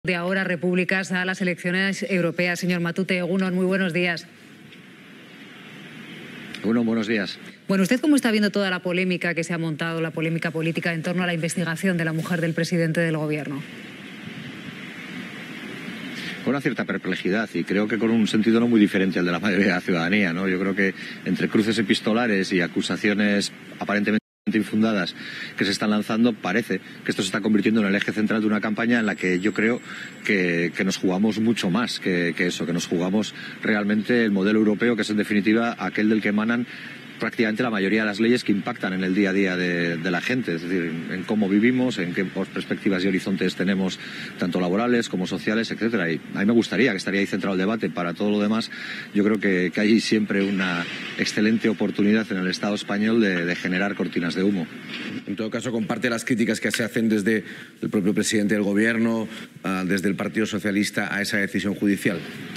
De ahora, repúblicas a las elecciones europeas. Señor Matute, Egunon, muy buenos días. Egunon, buenos días. Bueno, ¿usted cómo está viendo toda la polémica que se ha montado, la polémica política en torno a la investigación de la mujer del presidente del gobierno? Con una cierta perplejidad y creo que con un sentido no muy diferente al de la mayoría de la ciudadanía, ¿no? Yo creo que entre cruces epistolares y acusaciones aparentemente infundadas que se están lanzando, parece que esto se está convirtiendo en el eje central de una campaña en la que yo creo que nos jugamos mucho más que eso, que nos jugamos realmente el modelo europeo, que es en definitiva aquel del que emanan prácticamente la mayoría de las leyes que impactan en el día a día de la gente, es decir, en cómo vivimos, en qué perspectivas y horizontes tenemos, tanto laborales como sociales, etcétera. Y a mí me gustaría que estaría ahí centrado el debate. Para todo lo demás, yo creo que hay siempre una excelente oportunidad en el Estado español de generar cortinas de humo. En todo caso, comparte las críticas que se hacen desde el propio presidente del Gobierno, desde el Partido Socialista, a esa decisión judicial.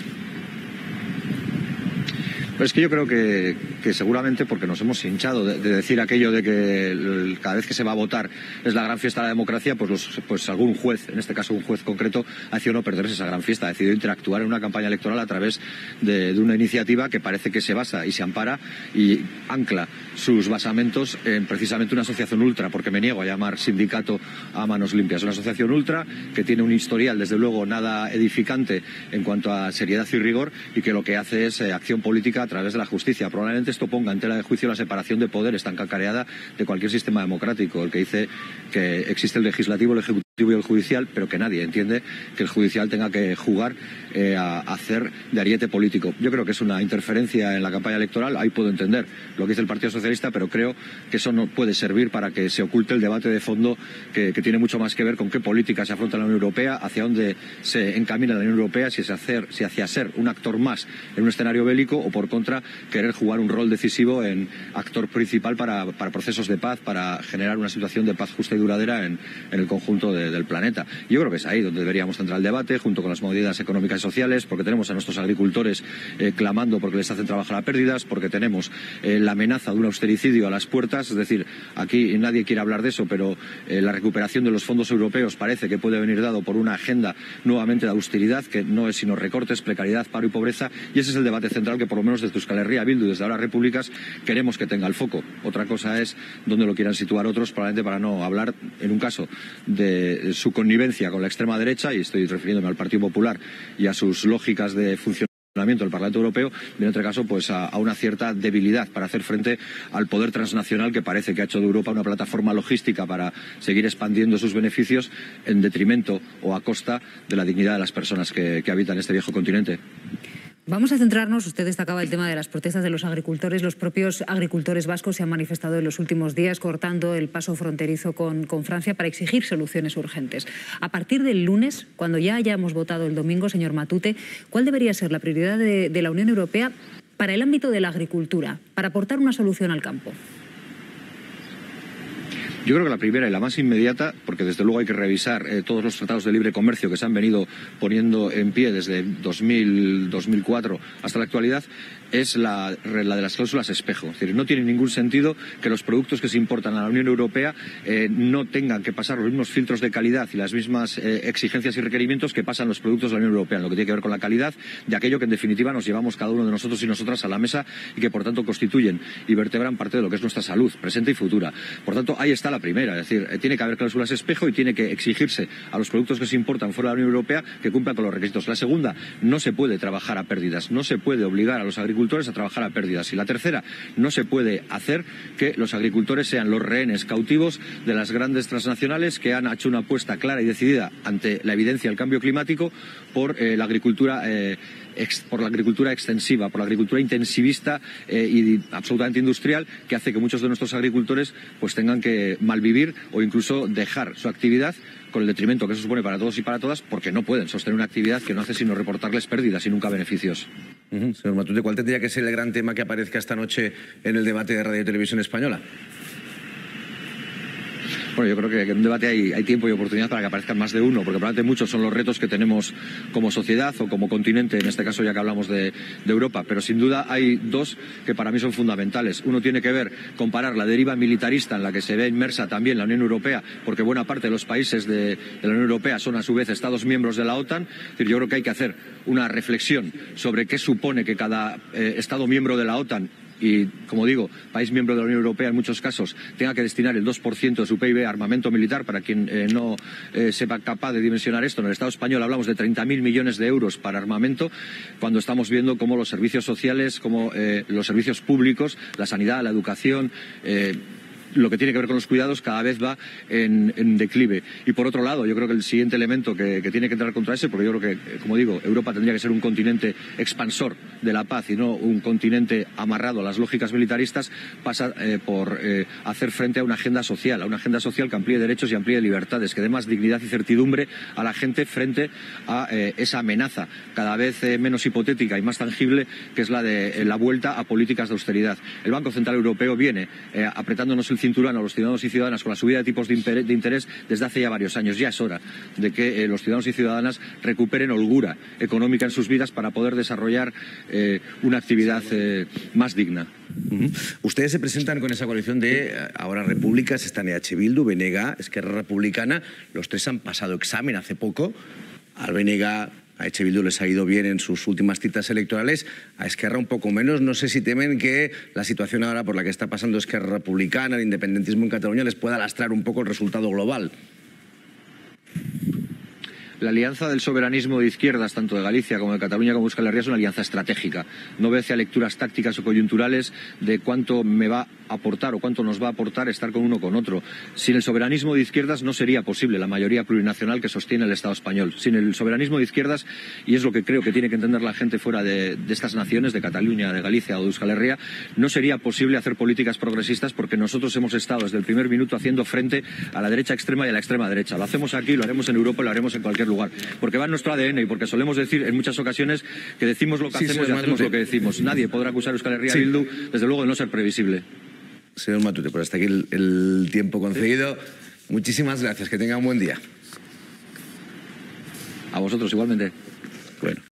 Pero es que yo creo que seguramente porque nos hemos hinchado de decir aquello de que cada vez que se va a votar es la gran fiesta de la democracia, pues algún juez, en este caso un juez concreto, ha decidido no perderse esa gran fiesta, ha decidido interactuar en una campaña electoral a través de una iniciativa que parece que se basa y se ampara y ancla sus basamentos en precisamente una asociación ultra, porque me niego a llamar sindicato a manos limpias. Una asociación ultra que tiene un historial, desde luego, nada edificante en cuanto a seriedad y rigor y que lo que hace es acción política a través de la justicia. Probablemente esto ponga en tela de juicio la separación de poderes tan cacareada de cualquier sistema democrático, el que dice que existe el legislativo, el ejecutivo y el judicial, pero que nadie entiende que el judicial tenga que jugar a hacer de ariete político. Yo creo que es una interferencia en la campaña electoral. Ahí puedo entender lo que dice el Partido Socialista, pero creo que eso no puede servir para que se oculte el debate de fondo que tiene mucho más que ver con qué política se afronta la Unión Europea, hacia dónde se encamina la Unión Europea, si hacia ser un actor más en un escenario bélico o, por contra, querer jugar un rol decisivo en actor principal para procesos de paz, para generar una situación de paz justa y duradera en el conjunto del planeta. Yo creo que es ahí donde deberíamos centrar el debate, junto con las medidas económicas y sociales, porque tenemos a nuestros agricultores clamando porque les hacen trabajar a pérdidas, porque tenemos la amenaza de un austericidio a las puertas. Es decir, aquí nadie quiere hablar de eso, pero la recuperación de los fondos europeos parece que puede venir dado por una agenda nuevamente de austeridad, que no es sino recortes, precariedad, paro y pobreza, y ese es el debate central que por lo menos desde Euskal Herria Bildu, desde ahora Repúblicas, queremos que tenga el foco. Otra cosa es donde lo quieran situar otros, probablemente para no hablar, en un caso, de su connivencia con la extrema derecha, y estoy refiriéndome al Partido Popular y a sus lógicas de funcionamiento del Parlamento Europeo, y en otro caso pues a una cierta debilidad para hacer frente al poder transnacional que parece que ha hecho de Europa una plataforma logística para seguir expandiendo sus beneficios en detrimento o a costa de la dignidad de las personas que habitan este viejo continente. Vamos a centrarnos, usted destacaba el tema de las protestas de los agricultores. Los propios agricultores vascos se han manifestado en los últimos días cortando el paso fronterizo con Francia para exigir soluciones urgentes. A partir del lunes, cuando ya hayamos votado el domingo, señor Matute, ¿cuál debería ser la prioridad de la Unión Europea para el ámbito de la agricultura, para aportar una solución al campo? Yo creo que la primera y la más inmediata, porque desde luego hay que revisar todos los tratados de libre comercio que se han venido poniendo en pie desde 2004 hasta la actualidad, es la de las cláusulas espejo. Es decir, no tiene ningún sentido que los productos que se importan a la Unión Europea no tengan que pasar los mismos filtros de calidad y las mismas exigencias y requerimientos que pasan los productos de la Unión Europea, en lo que tiene que ver con la calidad de aquello que en definitiva nos llevamos cada uno de nosotros y nosotras a la mesa y que por tanto constituyen y vertebran parte de lo que es nuestra salud, presente y futura. Por tanto, ahí está la primera, es decir, tiene que haber cláusulas espejo y tiene que exigirse a los productos que se importan fuera de la Unión Europea que cumplan con los requisitos. La segunda, no se puede trabajar a pérdidas, no se puede obligar a los agricultores a trabajar a pérdidas. Y la tercera, no se puede hacer que los agricultores sean los rehenes cautivos de las grandes transnacionales que han hecho una apuesta clara y decidida ante la evidencia del cambio climático por la agricultura extensiva, por la agricultura intensivista y absolutamente industrial, que hace que muchos de nuestros agricultores pues tengan que malvivir o incluso dejar su actividad con el detrimento que eso supone para todos y para todas, porque no pueden sostener una actividad que no hace sino reportarles pérdidas y nunca beneficios. Señor Matute, ¿cuál tendría que ser el gran tema que aparezca esta noche en el debate de Radio y Televisión Española? Bueno, yo creo que en un debate hay tiempo y oportunidad para que aparezcan más de uno, porque probablemente muchos son los retos que tenemos como sociedad o como continente, en este caso ya que hablamos de Europa, pero sin duda hay dos que para mí son fundamentales. Uno tiene que ver, comparar la deriva militarista en la que se ve inmersa también la Unión Europea, porque buena parte de los países de la Unión Europea son a su vez Estados miembros de la OTAN. Es decir, yo creo que hay que hacer una reflexión sobre qué supone que cada Estado miembro de la OTAN y, como digo, país miembro de la Unión Europea en muchos casos tenga que destinar el 2% de su PIB a armamento militar. Para quien no sepa capaz de dimensionar esto, en el Estado español hablamos de 30.000 millones de euros para armamento, cuando estamos viendo cómo los servicios sociales, cómo los servicios públicos, la sanidad, la educación, lo que tiene que ver con los cuidados cada vez va en declive. Y por otro lado, yo creo que el siguiente elemento que tiene que entrar contra ese, porque yo creo que, como digo, Europa tendría que ser un continente expansor de la paz y no un continente amarrado a las lógicas militaristas, pasa por hacer frente a una agenda social que amplíe derechos y amplíe libertades, que dé más dignidad y certidumbre a la gente frente a esa amenaza cada vez menos hipotética y más tangible, que es la de la vuelta a políticas de austeridad. El Banco Central Europeo viene apretándonos el cinturón a los ciudadanos y ciudadanas con la subida de tipos de interés desde hace ya varios años. Ya es hora de que los ciudadanos y ciudadanas recuperen holgura económica en sus vidas para poder desarrollar una actividad más digna. Ustedes se presentan con esa coalición de ahora repúblicas, están EH Bildu, BNG, Esquerra Republicana. Los tres han pasado examen hace poco. Al BNG, a EH Bildu les ha ido bien en sus últimas citas electorales, a Esquerra un poco menos. No sé si temen que la situación ahora por la que está pasando Esquerra Republicana, el independentismo en Cataluña, les pueda lastrar un poco el resultado global. La alianza del soberanismo de izquierdas, tanto de Galicia como de Cataluña como de Euskal Herria, es una alianza estratégica. No obedece a lecturas tácticas o coyunturales de cuánto me va a aportar o cuánto nos va a aportar estar con uno o con otro. Sin el soberanismo de izquierdas no sería posible la mayoría plurinacional que sostiene el Estado español. Sin el soberanismo de izquierdas, y es lo que creo que tiene que entender la gente fuera de estas naciones, de Cataluña, de Galicia o de Euskal Herria, no sería posible hacer políticas progresistas, porque nosotros hemos estado desde el primer minuto haciendo frente a la derecha extrema y a la extrema derecha. Lo hacemos aquí, lo haremos en Europa y lo haremos en cualquier lugar, porque va en nuestro ADN y porque solemos decir en muchas ocasiones que decimos lo que hacemos y hacemos lo que decimos. Nadie podrá acusar a Euskal Herria Bildu, desde luego, de no ser previsible. Señor Matute, por hasta aquí el tiempo concedido. Muchísimas gracias, que tenga un buen día. A vosotros igualmente. Bueno.